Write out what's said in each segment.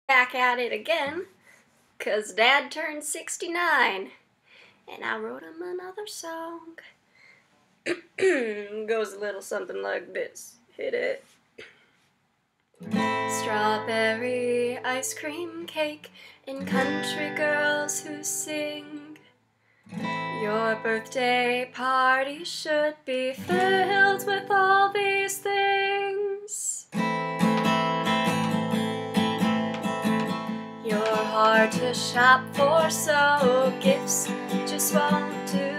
Back at it again, 'cause Dad turned 69, and I wrote him another song. Goes a little something like this. Hit it. Strawberry ice cream cake and country girls who sing. Your birthday party should be filled with all these things. You're hard to shop for, so gifts just won't do.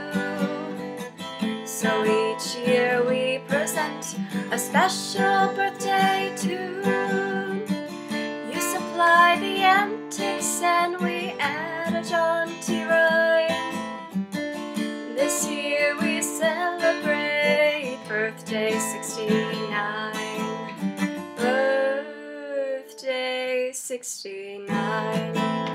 So each year we present a special birthday tune. You supply the antics and we add a jaunty rhyme. This year we celebrate birthday 69. Birthday 69.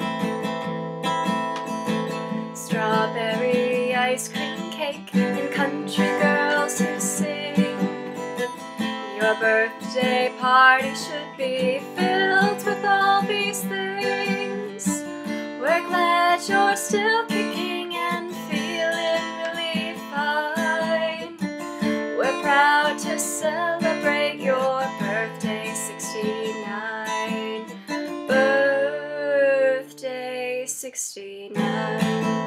Strawberry ice cream cake and country girls who sing. Your birthday party should be filled with all these things. We're glad you're still kicking and feeling really fine. We're proud to celebrate your birthday 69. Birthday 69.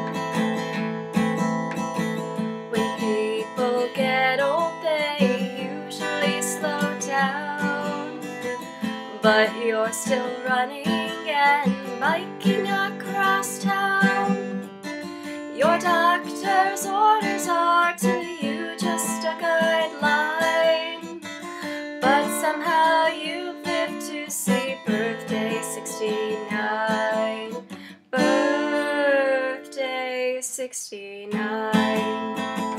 When people get old, they usually slow down, but you're still running and biking across town. Your doctor's orders are to you just a guideline, but somehow you've lived to see birthday 69. Birthday 69.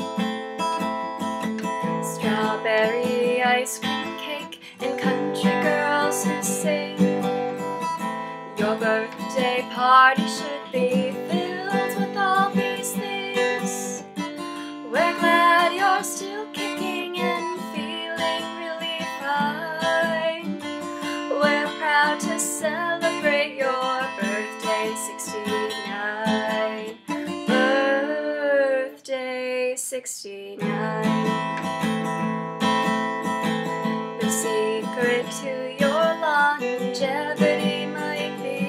Strawberry ice cream cake and country girls who sing. Your birthday party should be filled with all these things. We're glad you're still kicking and feeling really fine. We're proud to celebrate your birthday 69. Birthday 69. The secret to your longevity might be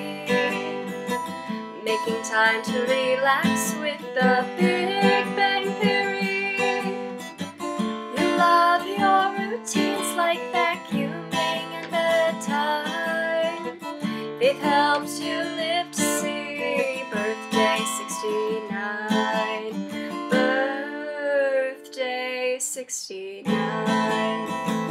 making time to relax with the Big Bang Theory. You love your routines like vacuuming and bedtime. They've helped you live to see birthday 69. Birthday 69.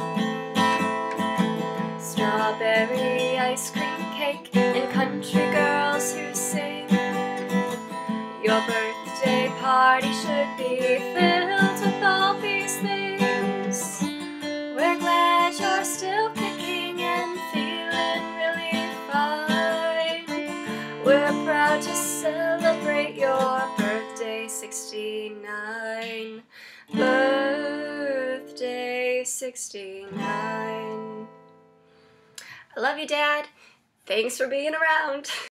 Strawberry ice cream cake and country girls who sing. Your birthday party should be filled with all these things. We're glad you're still kicking and feeling really fine. We're proud to celebrate your birthday 69. Birthday 69. I love you, Dad. Thanks for being around.